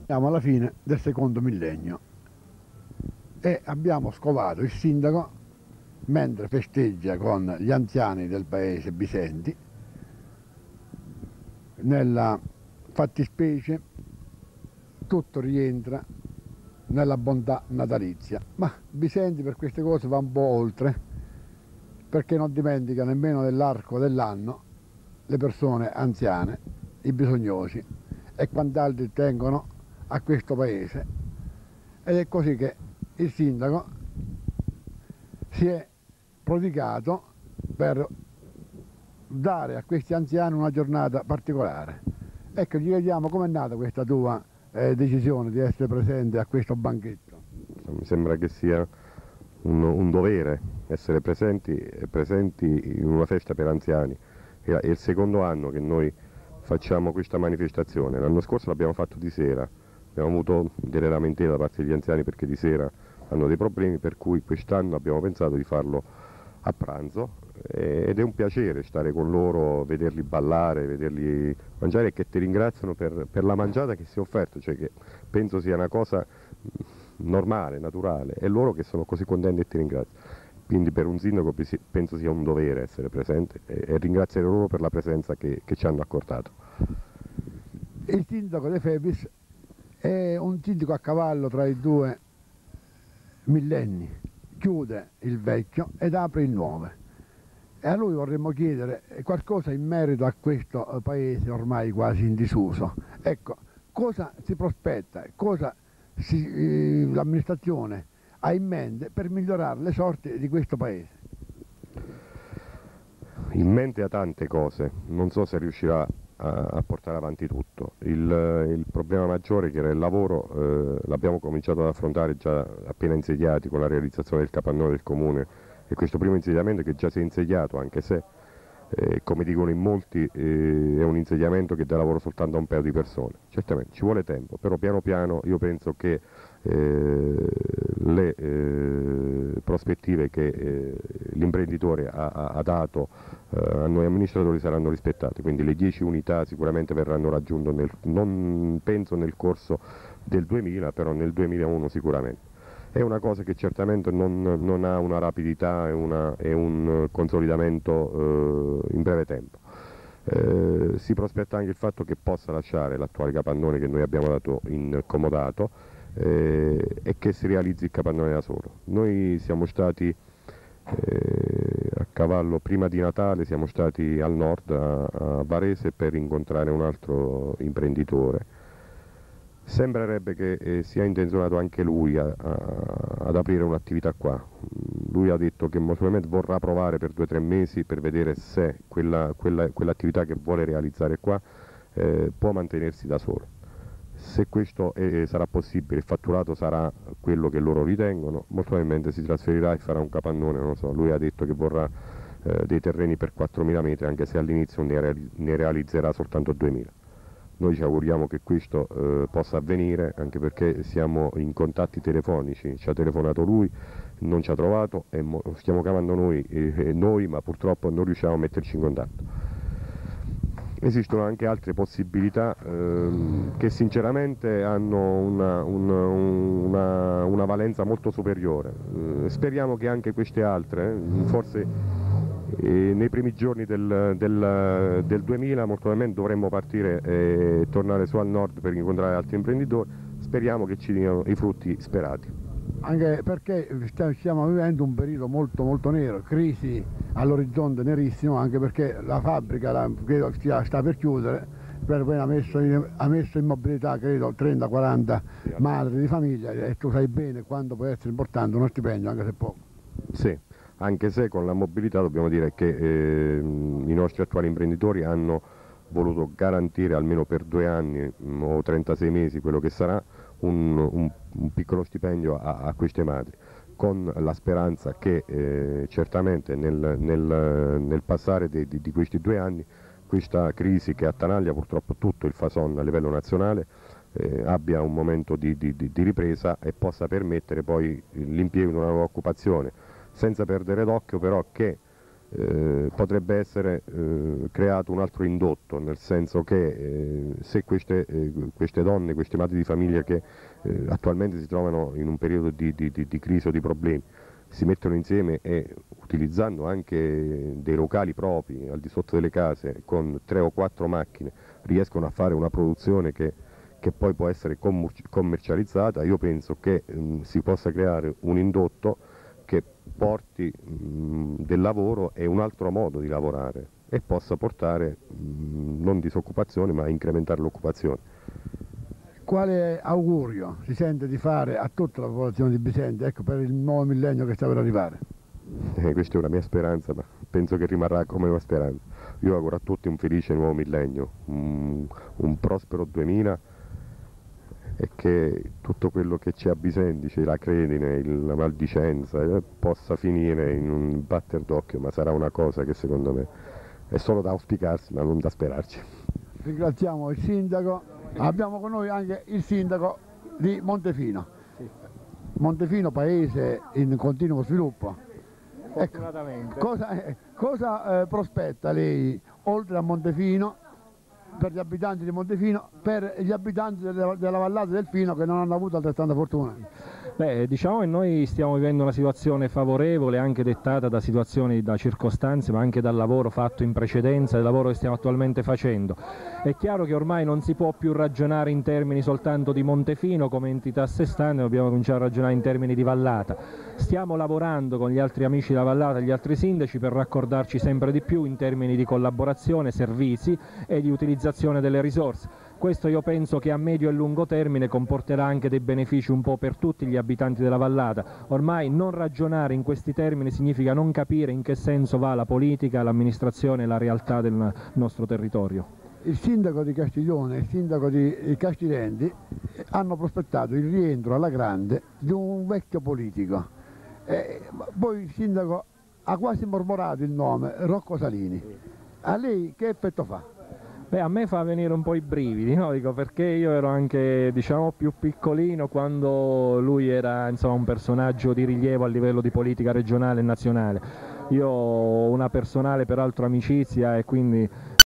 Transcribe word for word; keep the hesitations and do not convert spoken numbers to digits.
Siamo alla fine del secondo millennio e abbiamo scovato il sindaco mentre festeggia con gli anziani del paese Bisenti. Nella fattispecie tutto rientra nella bontà natalizia, ma Bisenti per queste cose va un po' oltre, perché non dimentica nemmeno nell'arco dell'anno le persone anziane, i bisognosi e quant'altri tengono a questo paese. Ed è così che il sindaco si è prodigato per dare a questi anziani una giornata particolare. Ecco, gli chiediamo com'è nata questa tua eh, decisione di essere presente a questo banchetto. Mi sembra che sia un, un dovere essere presenti, presenti in una festa per anziani. È il secondo anno che noi facciamo questa manifestazione. L'anno scorso l'abbiamo fatto di sera, abbiamo avuto delle lamentele da parte degli anziani perché di sera hanno dei problemi, per cui quest'anno abbiamo pensato di farlo a pranzo, ed è un piacere stare con loro, vederli ballare, vederli mangiare e che ti ringraziano per, per la mangiata che si è offerto, cioè che penso sia una cosa normale, naturale, e loro che sono così contenti e ti ringraziano. Quindi per un sindaco penso sia un dovere essere presente e, e ringraziare loro per la presenza che, che ci hanno accordato. Il sindaco De Febis è un sindaco a cavallo tra i due millenni, chiude il vecchio ed apre il nuovo. E a lui vorremmo chiedere qualcosa in merito a questo paese ormai quasi in disuso. Ecco, cosa si prospetta, cosa eh, l'amministrazione ha in mente per migliorare le sorti di questo paese? In mente ha tante cose, non so se riuscirà a, a portare avanti tutto. Il, il problema maggiore, che era il lavoro, eh, l'abbiamo cominciato ad affrontare già appena insediati con la realizzazione del capannone del comune, e questo primo insediamento che già si è insediato, anche se eh, come dicono in molti eh, è un insediamento che dà lavoro soltanto a un paio di persone. Certamente ci vuole tempo, però piano piano io penso che eh, le eh, prospettive che eh, l'imprenditore ha, ha dato eh, a noi amministratori saranno rispettate, quindi le dieci unità sicuramente verranno raggiunte, nel, non penso nel corso del duemila, però nel duemilauno sicuramente. È una cosa che certamente non, non ha una rapidità e, una, e un consolidamento eh, in breve tempo. Eh, si prospetta anche il fatto che possa lasciare l'attuale capannone che noi abbiamo dato in comodato eh, e che si realizzi il capannone da solo. Noi siamo stati eh, a cavallo prima di Natale, siamo stati al nord, a, a Varese, per incontrare un altro imprenditore. Sembrerebbe che eh, sia intenzionato anche lui a, a, ad aprire un'attività qua. Lui ha detto che probabilmente vorrà provare per due o tre mesi per vedere se quella, quella, quell'attività che vuole realizzare qua eh, può mantenersi da solo. Se questo è, sarà possibile, il fatturato sarà quello che loro ritengono, molto probabilmente si trasferirà e farà un capannone, non lo so. Lui ha detto che vorrà eh, dei terreni per quattromila metri, anche se all'inizio ne, reali ne realizzerà soltanto duemila. Noi ci auguriamo che questo eh, possa avvenire, anche perché siamo in contatti telefonici, ci ha telefonato lui, non ci ha trovato e stiamo chiamando noi, eh, noi, ma purtroppo non riusciamo a metterci in contatto. Esistono anche altre possibilità ehm, che sinceramente hanno una, una, una, una valenza molto superiore. Eh, speriamo che anche queste altre, eh, forse E nei primi giorni del, del, del duemila molto probabilmente dovremmo partire e tornare su al nord per incontrare altri imprenditori. Speriamo che ci diano i frutti sperati. Anche perché stiamo vivendo un periodo molto molto nero, crisi all'orizzonte nerissimo, anche perché la fabbrica la, credo sta, sta per chiudere, per poi ha messo, in, ha messo in mobilità credo trenta quaranta sì, madri di famiglia, e tu sai bene quanto può essere importante uno stipendio, anche se poco. Sì. Anche se con la mobilità dobbiamo dire che eh, i nostri attuali imprenditori hanno voluto garantire almeno per due anni mh, o trentasei mesi, quello che sarà, un, un, un piccolo stipendio a, a queste madri, con la speranza che eh, certamente nel, nel, nel passare di, di, di questi due anni questa crisi che attanaglia purtroppo tutto il Fason a livello nazionale eh, abbia un momento di, di, di ripresa e possa permettere poi l'impiego di una nuova occupazione, senza perdere d'occhio però che Eh, potrebbe essere eh, creato un altro indotto, nel senso che eh, se queste, eh, queste donne, queste madri di famiglia che eh, attualmente si trovano in un periodo di, di, di, di crisi o di problemi, si mettono insieme e utilizzando anche dei locali propri al di sotto delle case con tre o quattro macchine riescono a fare una produzione che, che poi può essere commercializzata, io penso che mh, si possa creare un indotto che porti mh, del lavoro e un altro modo di lavorare e possa portare mh, non disoccupazione ma incrementare l'occupazione. Quale augurio si sente di fare a tutta la popolazione di Bisenti, ecco, per il nuovo millennio che sta per arrivare? Eh, questa è una mia speranza, ma penso che rimarrà come una speranza. Io auguro a tutti un felice nuovo millennio, un, un prospero duemila e che tutto quello che c'è a Bisenti, c'è la credine, la maldicenza, eh, possa finire in un batter d'occhio, ma sarà una cosa che secondo me è solo da auspicarsi ma non da sperarci. Ringraziamo il sindaco, abbiamo con noi anche il sindaco di Montefino. Sì. Montefino, paese in continuo sviluppo. Fortunatamente. Ecco, cosa eh, cosa eh, prospetta lei oltre a Montefino, per gli abitanti di Montefino, per gli abitanti della, della Vallata del Fino che non hanno avuto altrettanta fortuna? Beh, diciamo che noi stiamo vivendo una situazione favorevole, anche dettata da situazioni, da circostanze, ma anche dal lavoro fatto in precedenza, del lavoro che stiamo attualmente facendo. È chiaro che ormai non si può più ragionare in termini soltanto di Montefino come entità a sé stante, dobbiamo cominciare a ragionare in termini di Vallata. Stiamo lavorando con gli altri amici della Vallata e gli altri sindaci per raccordarci sempre di più in termini di collaborazione, servizi e di utilizzazione delle risorse. Questo io penso che a medio e lungo termine comporterà anche dei benefici un po' per tutti gli abitanti della Vallata. Ormai non ragionare in questi termini significa non capire in che senso va la politica, l'amministrazione e la realtà del nostro territorio. Il sindaco di Castiglione e il sindaco di Castirenti hanno prospettato il rientro alla grande di un vecchio politico. E poi il sindaco ha quasi mormorato il nome, Rocco Salini. A lei che effetto fa? Beh, a me fa venire un po' i brividi, no? Dico, perché io ero anche, diciamo, più piccolino quando lui era, insomma, un personaggio di rilievo a livello di politica regionale e nazionale. Io ho una personale peraltro amicizia e quindi